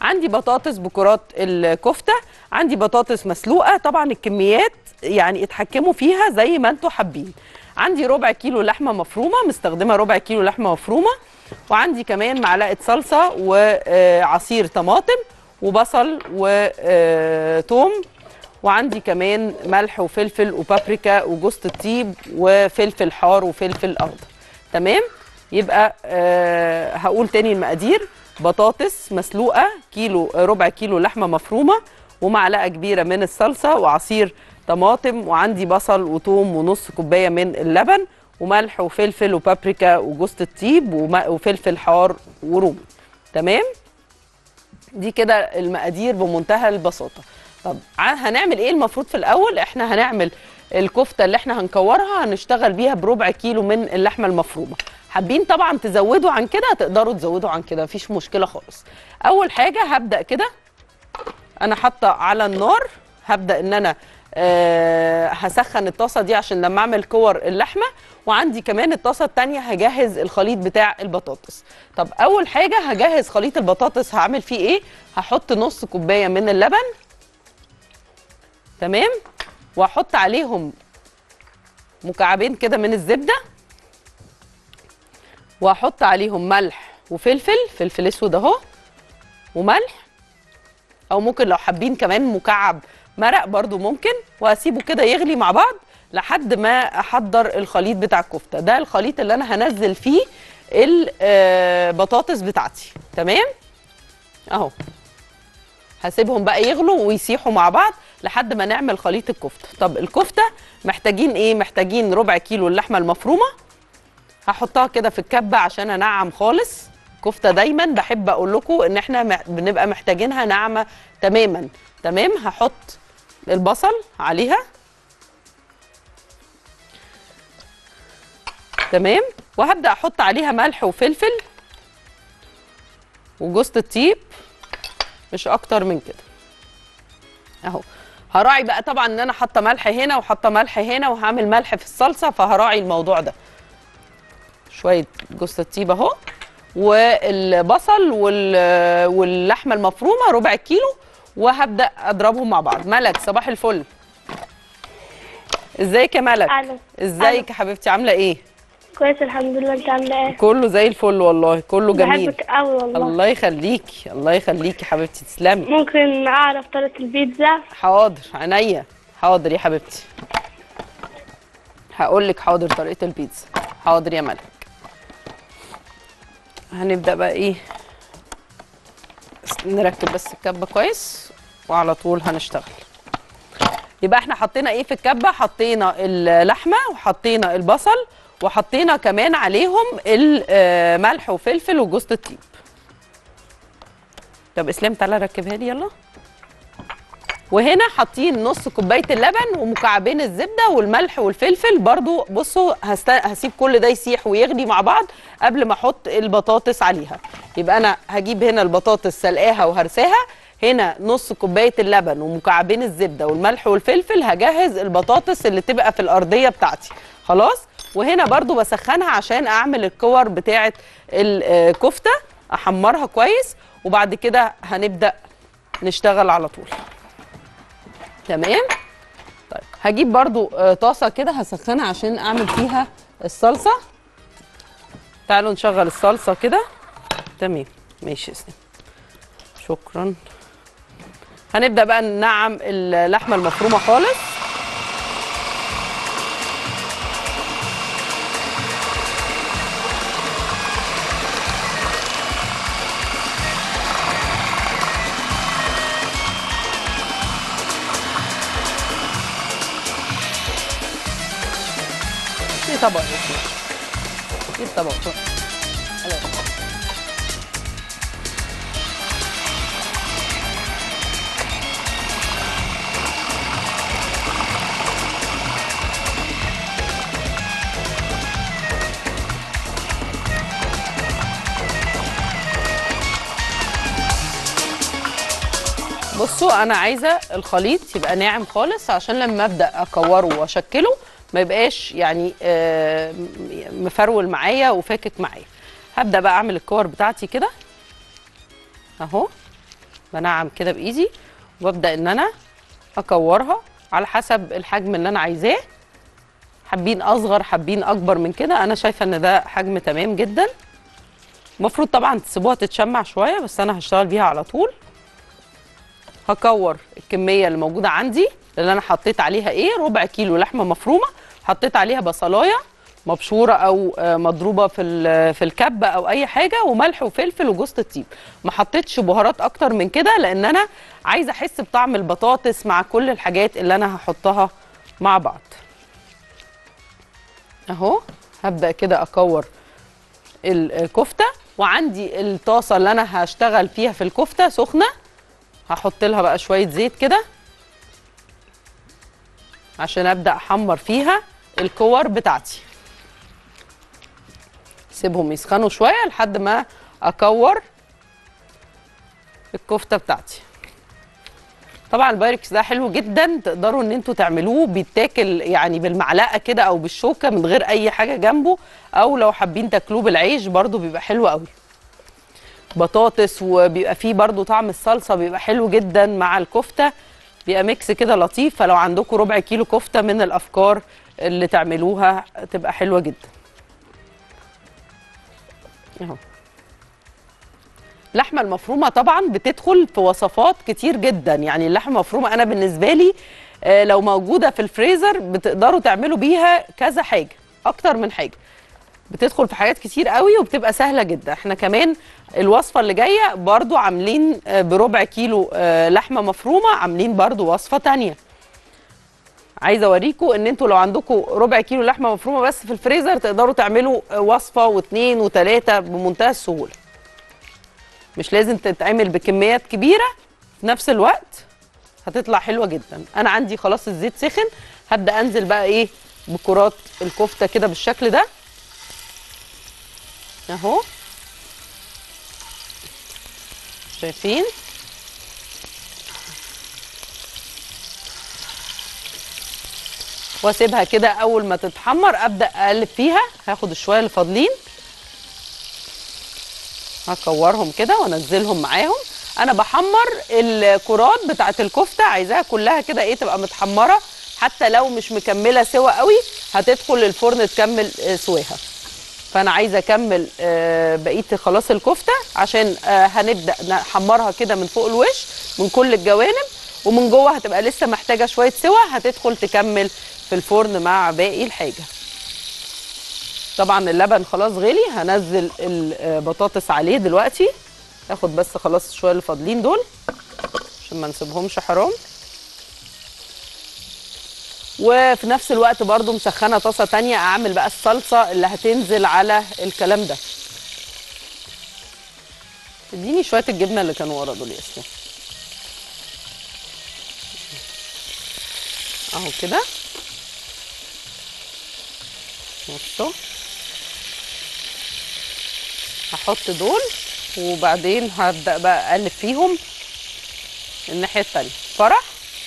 عندي بطاطس بكرات الكفته، عندي بطاطس مسلوقه. طبعا الكميات يعني اتحكموا فيها زي ما انتوا حابين. عندي ربع كيلو لحمه مفرومه، مستخدمه ربع كيلو لحمه مفرومه، وعندي كمان معلقه صلصه وعصير طماطم وبصل وثوم، وعندي كمان ملح وفلفل وبابريكا وجوز الطيب وفلفل حار وفلفل اخضر. تمام. يبقى هقول تاني المقادير: بطاطس مسلوقه كيلو، ربع كيلو لحمه مفرومه، ومعلقه كبيره من الصلصه وعصير طماطم، وعندي بصل وثوم ونص كوبايه من اللبن، وملح وفلفل وبابريكا وجوز الطيب وفلفل حار ورومي. تمام. دي كده المقادير بمنتهى البساطه. طب هنعمل ايه المفروض في الاول؟ احنا هنعمل الكفته اللي احنا هنكورها، هنشتغل بيها بربع كيلو من اللحمه المفرومه. حابين طبعا تزودوا عن كده تقدروا تزودوا عن كده، مفيش مشكله خالص. اول حاجه هبدا كده، انا حاطه على النار، هبدا ان انا هسخن الطاسه دي عشان لما اعمل كور اللحمه، وعندي كمان الطاسه الثانيه هجهز الخليط بتاع البطاطس. طب اول حاجه هجهز خليط البطاطس، هعمل فيه ايه؟ هحط نص كوبايه من اللبن. تمام. واحط عليهم مكعبين كده من الزبده، واحط عليهم ملح وفلفل، فلفل اسود اهو وملح، او ممكن لو حابين كمان مكعب مرق برضو ممكن، واسيبه كده يغلي مع بعض لحد ما احضر الخليط بتاع الكفته. ده الخليط اللي انا هنزل فيه البطاطس بتاعتي. تمام اهو. هسيبهم بقى يغلوا ويسيحوا مع بعض لحد ما نعمل خليط الكفته. طب الكفته محتاجين ايه؟ محتاجين ربع كيلو اللحمه المفرومه، هحطها كده في الكبه عشان انعم خالص. كفته دايما بحب اقول لكم ان احنا بنبقى محتاجينها ناعمه تماما. تمام. هحط البصل عليها. تمام. وهبدا احط عليها ملح وفلفل وجوز الطيب، مش اكتر من كده اهو. هراعي بقى طبعا ان انا حاطه ملح هنا وحاطه ملح هنا، وهعمل ملح في الصلصه، فهراعي الموضوع ده. شويه جوز الطيب اهو، والبصل واللحمه المفرومه ربع كيلو، وهبدا اضربهم مع بعض. ملك صباح الفل. ازيك يا ملك؟ الو. ازيك يا حبيبتي؟ عامله ايه؟ كويس الحمد لله، انت عامله ايه؟ كله زي الفل والله، كله جميل. بحبك قوي والله. الله يخليكي، الله يخليكي حبيبتي، تسلمي. ممكن اعرف طريقه البيتزا؟ حاضر عينيا، حاضر يا حبيبتي، هقول لك حاضر طريقه البيتزا. حاضر يا ملك. هنبدا بقى ايه، نركب بس الكبه كويس وعلى طول هنشتغل. يبقى احنا حطينا ايه في الكبه؟ حطينا اللحمه وحطينا البصل وحطينا كمان عليهم الملح وفلفل وجوز الطيب. طب اسلام تعالى ركبها لي يلا. وهنا حاطين نص كوبايه اللبن ومكعبين الزبده والملح والفلفل برضو. بصوا هسيب كل ده يسيح ويغلي مع بعض قبل ما احط البطاطس عليها. يبقى انا هجيب هنا البطاطس سلقاها وهرساها، هنا نص كوبايه اللبن ومكعبين الزبده والملح والفلفل، هجهز البطاطس اللي تبقى في الارضيه بتاعتي خلاص. وهنا برضو بسخنها عشان اعمل الكور بتاعه الكفته، احمرها كويس، وبعد كده هنبدا نشتغل على طول. تمام. طيب هجيب برضو طاسه كده هسخنها عشان اعمل فيها الصلصه. تعالوا نشغل الصلصه كده. تمام ماشي يا اسلام، شكرا. هنبدا بقى ننعم اللحمه المفرومه خالص. في طبق في طبق بصوا انا عايزه الخليط يبقى ناعم خالص عشان لما ابدا اكوره واشكله ما يبقاش يعني مفرول معايا وفاكك معايا. هبدا بقى اعمل الكور بتاعتي كده اهو. بنعم كده بايدي وابدا ان انا اكورها على حسب الحجم اللي انا عايزاه. حابين اصغر حابين اكبر من كده، انا شايفه ان ده حجم تمام جدا. المفروض طبعا تسيبوها تتشمع شويه، بس انا هشتغل بيها على طول. هكور الكميه اللي موجوده عندي اللي انا حطيت عليها ايه، ربع كيلو لحمه مفرومه، حطيت عليها بصلايه مبشوره او مضروبه في الكبه او اي حاجه، وملح وفلفل وجوز الطيب. ما حطيتش بهارات اكتر من كده لان انا عايزه احس بطعم البطاطس مع كل الحاجات اللي انا هحطها مع بعض. اهو هبدا كده اكور الكفته، وعندي الطاسه اللي انا هشتغل فيها في الكفته سخنه. هحط لها بقى شويه زيت كده عشان ابدا احمر فيها الكور بتاعتي. سيبهم يسخنوا شويه لحد ما اكور الكفته بتاعتي. طبعا البايركس ده حلو جدا، تقدروا ان انتوا تعملوه بيتاكل يعني بالمعلقه كده او بالشوكه من غير اي حاجه جنبه، او لو حابين تاكلوه بالعيش برده بيبقى حلو قوي. بطاطس وبيبقى فيه برده طعم الصلصه بيبقى حلو جدا مع الكفته، بيبقى ميكس كده لطيف. فلو عندكم ربع كيلو كفته من الافكار اللي تعملوها تبقى حلوه جدا. اهو اللحمه المفرومه طبعا بتدخل في وصفات كتير جدا، يعني اللحمه المفرومه انا بالنسبه لي لو موجوده في الفريزر بتقدروا تعملوا بيها كذا حاجه، اكتر من حاجه، بتدخل في حاجات كتير قوي وبتبقى سهله جدا. احنا كمان الوصفه اللي جايه برضو عاملين بربع كيلو لحمه مفرومه، عاملين برضو وصفه تانية. عايزه اوريكم ان انتوا لو عندكم ربع كيلو لحمه مفرومه بس في الفريزر تقدروا تعملوا وصفه واثنين وثلاثه بمنتهى السهوله، مش لازم تتعمل بكميات كبيره، في نفس الوقت هتطلع حلوه جدا. انا عندي خلاص الزيت سخن، هبدا انزل بقى ايه بكرات الكفته كده بالشكل ده اهو، شايفين؟ واسيبها كده اول ما تتحمر ابدا اقلب فيها. هاخد الشويه اللي فاضلين هكورهم كده وانزلهم معاهم. انا بحمر الكرات بتاعه الكفته، عايزاها كلها كده ايه تبقى متحمره، حتى لو مش مكمله سوا قوي هتدخل الفرن تكمل سواها. فانا عايزه اكمل بقيه خلاص الكفته عشان هنبدا نحمرها كده من فوق الوش من كل الجوانب، ومن جوه هتبقى لسه محتاجه شويه سوا، هتدخل تكمل في الفرن مع باقي الحاجه. طبعا اللبن خلاص غلي، هنزل البطاطس عليه دلوقتي. اخد بس خلاص شويه اللي فاضلين دول عشان ما نسيبهمش حرام. وفي نفس الوقت برضو مسخنه طاسه تانية اعمل بقى الصلصه اللي هتنزل على الكلام ده. اديني شويه الجبنه اللي كانوا ورا دول يا اسلام اهو كده. بصوا هحط دول وبعدين هبدا بقى اقلب فيهم الناحيه التانية. فرح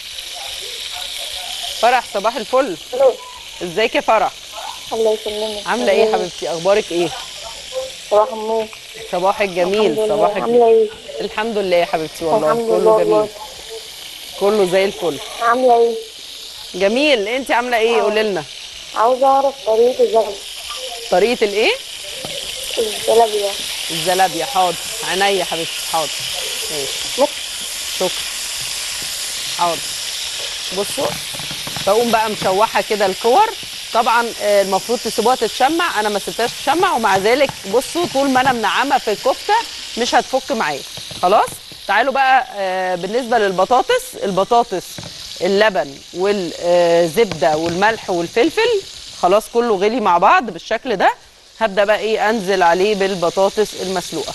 صباح الفل. ازيك يا فرح؟ الله يسلمك. عامله ايه يا حبيبتي؟ اخبارك ايه؟ صباح النور. صباحك جميل. صباحك عامله ايه؟ الحمد لله يا حبيبتي والله الحمد كله لله جميل، كله زي الفل. عامله ايه؟ جميل. انت عامله ايه؟ قولي لنا. عاوزه اعرف طريقه الزلابيه. طريقه الايه؟ الزلابيه. الزلابيه. حاضر عينيا يا حبيبتي، حاضر ماشي شكرا. حاضر. بصوا بقوم بقى مشوحه كده الكور. طبعا المفروض تسيبوها تتشمع، انا ما سبتهاش تتشمع، ومع ذلك بصوا طول ما انا منعمه في الكفته مش هتفك معايا خلاص. تعالوا بقى بالنسبه للبطاطس، البطاطس اللبن والزبده والملح والفلفل خلاص كله غلي مع بعض بالشكل ده. هبدا بقى ايه انزل عليه بالبطاطس المسلوقه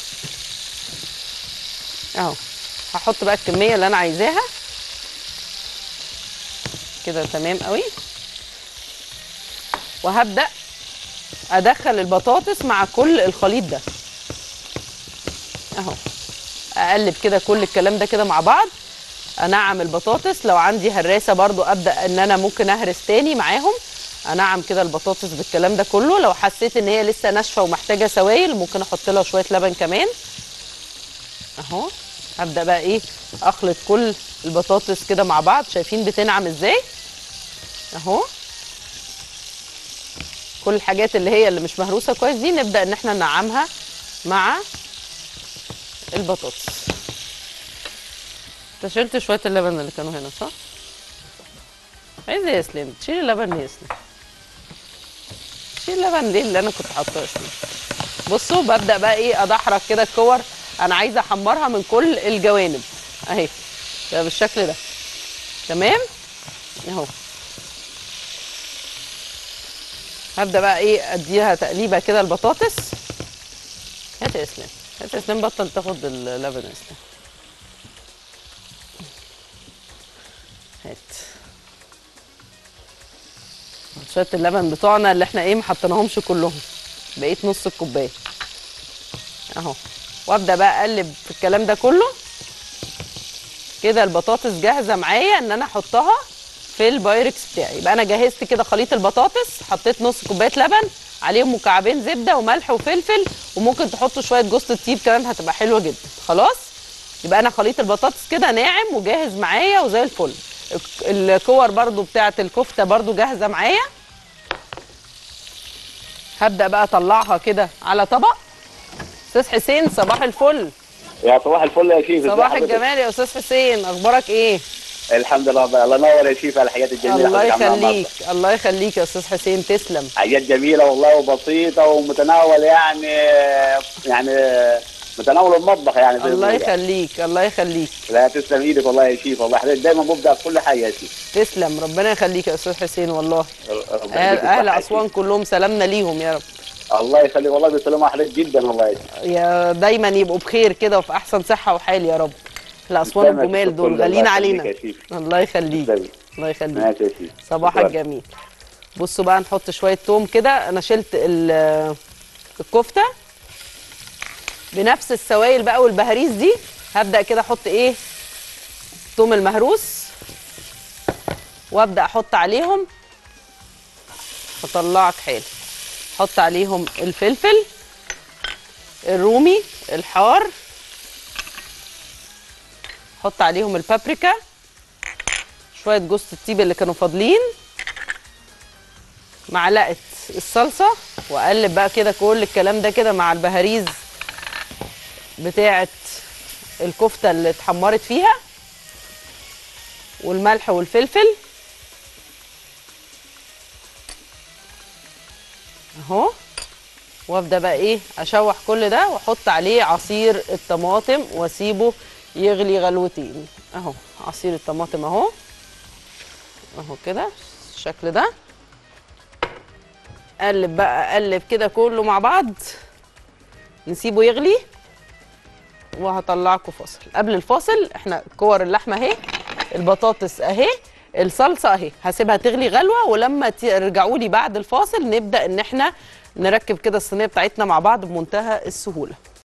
اهو. هحط بقى الكميه اللي انا عايزاها كده تمام قوي، وهبدا ادخل البطاطس مع كل الخليط ده اهو. اقلب كده كل الكلام ده كده مع بعض. انعم البطاطس، لو عندي هراسه برضو ابدا ان انا ممكن اهرس تاني معاهم. انعم كده البطاطس بالكلام ده كله. لو حسيت ان هي لسه ناشفه ومحتاجه سوائل ممكن احط لها شويه لبن كمان اهو. هبدا بقى ايه اخلط كل البطاطس كده مع بعض. شايفين بتنعم ازاي اهو. كل الحاجات اللي هي اللي مش مهروسه كويس دي نبدا ان احنا ننعمها مع البطاطس. انت شلت شويه اللبن اللي كانوا هنا صح؟ عايزه يا اسلام تشيلي اللبن ليه يا اسلام؟ شيل اللبن ليه اللي انا كنت حاطاه يا اسلام؟ بصوا ببدا بقى ايه ادحرج كده الكور. انا عايزه احمرها من كل الجوانب اهي بالشكل ده. تمام اهو. هبدا بقى ايه اديها تقليبه كده البطاطس. هات يا اسلام، هات يا اسلام، بطل تاخد اللبن يا اسلام. هات شويه اللبن بتوعنا اللي احنا ايه ما حطيناهمش كلهم، بقيت نص الكوبايه اهو. وابدا بقى اقلب في الكلام ده كله كده. البطاطس جاهزه معايا ان انا احطها في البايركس بتاعي. يبقى انا جهزت كده خليط البطاطس، حطيت نص كوبايه لبن عليهم مكعبين زبده وملح وفلفل، وممكن تحطوا شويه جوز الطيب كمان هتبقى حلوه جدا. خلاص يبقى انا خليط البطاطس كده ناعم وجاهز معايا وزي الفل. الكور برضو بتاعه الكفته برضو جاهزه معايا. هبدا بقى اطلعها كده على طبق. استاذ حسين صباح الفل. يا صباح الفل يا شيف. صباح الجمال يا استاذ حسين، اخبارك ايه؟ الحمد لله. الله ينور يا شيف على الحاجات الجميله. الله يخليك الله يخليك يا استاذ حسين، تسلم. حاجات جميله والله وبسيطه ومتناول يعني متناول المطبخ يعني. الله يخليك الله يخليك. لا تسلم ايدك والله يا شيف. والله حضرتك دايما مبدع في كل حاجه يا شيف. تسلم ربنا يخليك يا استاذ حسين والله. اهل اسوان كلهم سلامنا ليهم يا رب. الله يخليك والله بيسلموا على حضرتك جدا والله يا شيف. يا دايما يبقوا بخير كده وفي احسن صحه وحال يا رب. الاسوان الجمال دول غاليين علينا. الله يخليك الله يخليك. ماشي يا شيف. صباحك جميل. بصوا بقى نحط شويه توم كده. انا شلت الكفته بنفس السوائل بقى والبهاريز دي. هبدا كده احط ايه التوم المهروس، وابدا احط عليهم اطلعك حال. احط عليهم الفلفل الرومي الحار، احط عليهم البابريكا، شويه جوز الطيب اللي كانوا فاضلين، معلقه الصلصه، واقلب بقى كده كل الكلام ده كده مع البهاريز بتاعه الكفته اللي اتحمرت فيها والملح والفلفل اهو. وابدا بقى ايه اشوح كل ده واحط عليه عصير الطماطم واسيبه يغلي غلوتين اهو. عصير الطماطم اهو كده بالشكل ده. اقلب بقى اقلب كده كله مع بعض، نسيبه يغلي وهطلعكم فاصل. قبل الفاصل احنا كور اللحمه اهي، البطاطس اهي، الصلصه اهي، هسيبها تغلي غلوه، ولما ترجعوا لي بعد الفاصل نبدا ان احنا نركب كده الصينيه بتاعتنا مع بعض بمنتهى السهوله.